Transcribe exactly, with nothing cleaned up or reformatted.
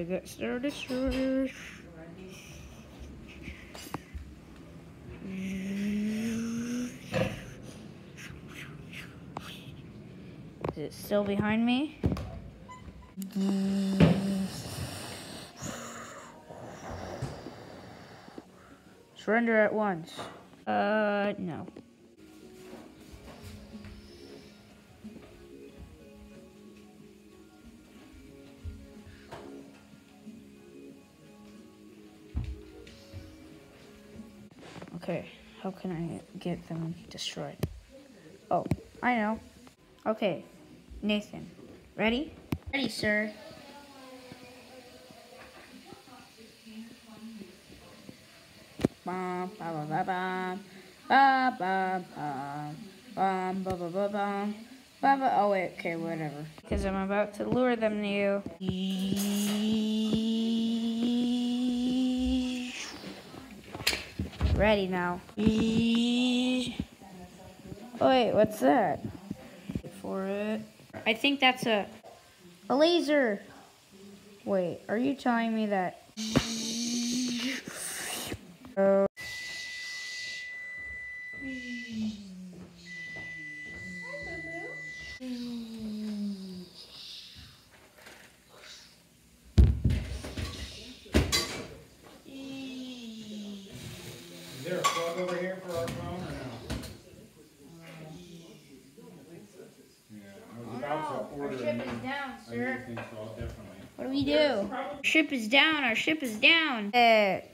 I get started first. Is it still behind me? Surrender at once. Uh, no. Okay, how can I get them destroyed? Oh, I know. Okay, Nathan, ready? Ready, sir. Bum, ba ba ba bum, ba ba bum, bum ba ba ba bum, ba ba. Oh wait, okay, whatever. Because I'm about to lure them to you. Ready now. Oh wait, what's that? Wait for it. I think that's a a laser. Wait, are you telling me that? Uh, Is there a plug over here for our phone or no? Yeah, I was about to order. Our ship is down, sir. I think so, definitely. What do we do? Our ship is down. Our ship is down. Uh,